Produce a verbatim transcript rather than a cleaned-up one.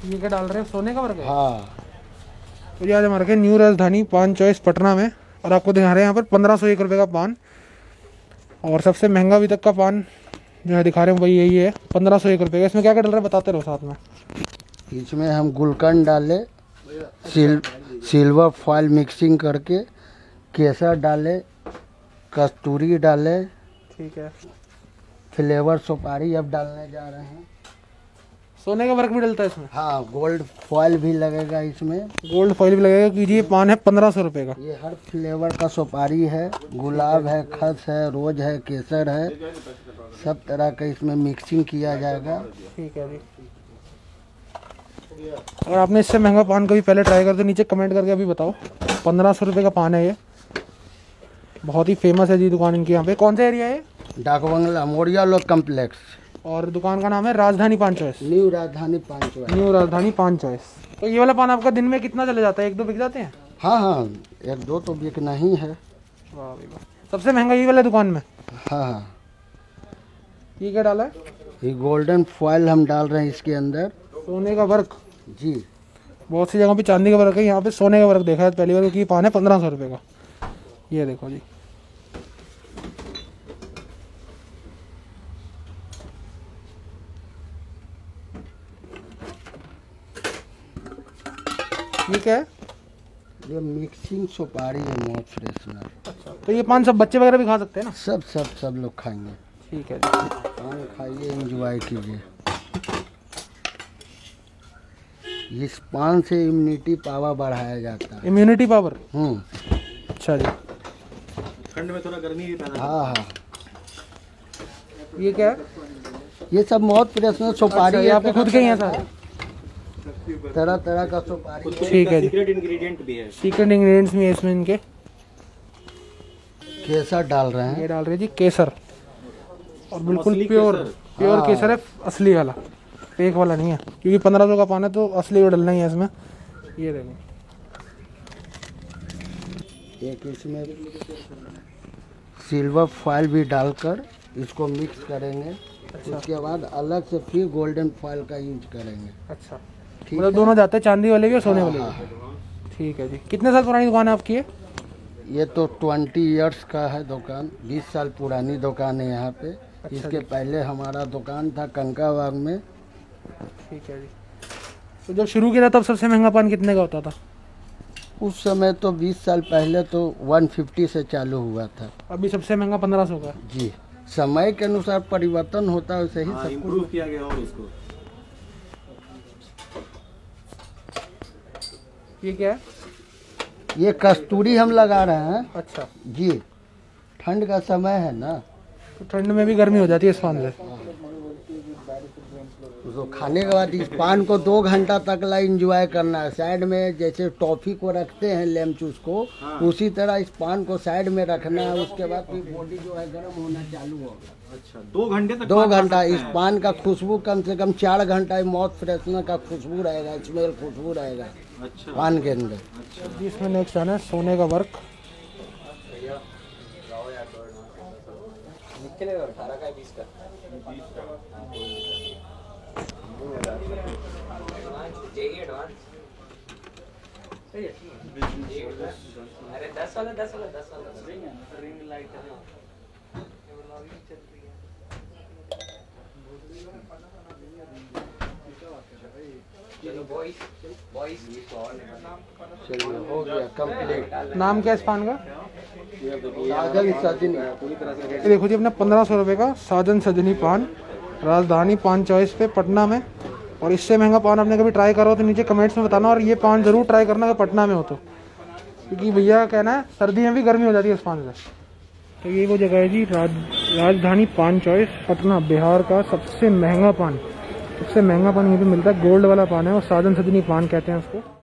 ये क्या डाल रहे हैं, सोने का वर्क है? हाँ। तो ये आज हमारे के न्यू राजधानी पान चॉइस पटना में, और आपको दिखा रहे हैं यहाँ पर पंद्रह सौ एक रुपये का पान। और सबसे महंगा अभी तक का पान जो है दिखा रहे हैं वही यही है, पंद्रह सौ एक रुपये का। इसमें क्या क्या डल रहा है बताते रहो साथ में। इसमें हम गुलकंद डाले, सिल सिल्वर फॉइल मिक्सिंग करके, केसर डाले, कस्तूरी डाले, ठीक है, फ्लेवर सुपारी अब डालने जा रहे हैं। सोने का वर्क भी डलता है इसमें? हाँ, गोल्ड फॉइल भी लगेगा इसमें। गोल्ड फॉइल भी लगेगा क्योंकि ये पान है पंद्रह सौ रुपये का। ये हर फ्लेवर का सुपारी है, गुलाब है, खस है, रोज है, केसर है, सब तरह का इसमें मिक्सिंग किया जाएगा। ठीक है जी। अगर आपने इससे महंगा पान कभी पहले ट्राई कर तो नीचे कमेंट करके अभी बताओ। पंद्रह सौ रुपये का पान है ये, बहुत ही फेमस है जी दुकान इनकी। यहाँ पे कौन सा एरिया है? डाक बंगला मोरिया लोक कम्प्लेक्स। और दुकान का नाम है राजधानी पान चॉइस। न्यू राजधानी पान चॉइस। न्यू राजधानी पान चॉइस। तो ये वाला पान आपका दिन में कितना चले जाता है? एक दो बिक जाते हैं? हाँ हाँ, एक दो तो बिकना ही है। वाह भाई वाह। सबसे महंगा ये वाला दुकान में? हाँ हाँ। ये क्या डाला है? ये गोल्डन फॉइल हम डाल रहे हैं इसके अंदर। सोने का वर्क जी। बहुत सी जगहों पे चांदी का वर्क है, यहाँ पे सोने का वर्क देखा है पहली बार, क्योंकि पान है पंद्रह सौ रुपये का। ये देखो जी, ये क्या है? ये मिक्सिंग सुपारी है, मोट फ्रेशनर। अच्छा, तो ये पान सब बच्चे वगैरह भी खा सकते हैं ना? सब सब सब लोग खाएंगे। ठीक है जी। पान खाइए, एंजॉय कीजिए। इस पान से इम्यूनिटी पावर बढ़ाया जाता है। Immunity power? हम्म। अच्छा जी। ठंड में थोड़ा गर्मी भी पैदा। हाँ हाँ। ये क्या है? ये सब बहुत फ्रेशनर सुपारी है। आपके खुद के ही हैं सारे? तरह तरह का सुपारी। ठीक है जी। सीक्रेट इंग्रेडिएंट भी है। सीक्रेट इंग्रेडिएंट्स भी है इसमें इनके। केसर डाल रहे हैं। ये डाल रहे हैं जी केसर, और बिल्कुल असली प्योर केसर। प्योर हाँ। केसर है, असली वाला, फेक वाला नहीं है, क्योंकि पंद्रह सौ का पान है तो असली वो डलना ही है इसमें। ये देखो, एक इसमें सिल्वर फॉइल भी डालकर इसको मिक्स करेंगे। अच्छा। उसके बाद अलग से फिर गोल्डन फॉइल का यूज करेंगे। अच्छा, ठीक मतलब है? दोनों जाते हैं, चांदी वाले भी और सोने हाँ, वाले हाँ, भी। ठीक है जी। कितने साल पुरानी दुकान है आपकी ये? ये तो ट्वेंटी इयर्स का है दुकान, बीस साल पुरानी दुकान है यहाँ पे। अच्छा इसके जी। पहले हमारा दुकान था कंकाबाग में। ठीक है जी। तो जब शुरू किया था तब सबसे महंगा पान कितने का होता था? उस समय तो बीस साल पहले तो एक सौ पचास से चालू हुआ था। अभी सबसे महंगा पंद्रह सौ का? जी, समय के अनुसार परिवर्तन होता है, वैसे ही हाँ, सब इम्प्रूव किया गया और इसको। ये क्या है? ये कस्तूरी हम लगा रहे हैं। अच्छा, जी, ठंड का समय है ना, तो ठंड में भी गर्मी हो जाती है इस पान से? तो खाने के बाद इस पान को दो घंटा तक ला इंजॉय करना है। साइड में जैसे टॉफी को रखते हैं लेम चूस को, हाँ। उसी तरह इस पान को साइड में रखना है। उसके बाद फिर बॉडी जो है गर्म होना चालू होगा। अच्छा, दो घंटे तक दो पान खा घंटा सकते इस हैं। पान का खुशबू कम से कम चार घंटा मौत फ्रेशनर का खुशबू रहेगा, स्मेल खुशबू रहेगा अच्छा। पान के अंदर। अच्छा। जी, इसमें नेक्स्ट आना है सोने का वर्क। अरे दस वाला दस वाला दस वाला रिंग लाइट है। चलो बॉयज बॉयज चलिए, हो गया कंप्लीट। नाम क्या है इस पान का? साजन सजनी। ये देखो जी, अपना पंद्रह सौ रुपये का साजन सजनी पान, राजधानी पान चॉइस पे पटना में। और इससे महंगा पान आपने कभी ट्राई करो तो नीचे कमेंट्स में बताना, और ये पान ज़रूर ट्राई करना अगर पटना में हो तो, क्योंकि भैया का कहना है सर्दी में भी गर्मी हो जाती है इस पान से। तो ये वो जगह है जी, राज राजधानी पान चॉइस पटना, बिहार का सबसे महंगा पान। सबसे महंगा पान यहीं पे मिलता है, गोल्ड वाला पान है और साजन सजनी पान कहते हैं उसको।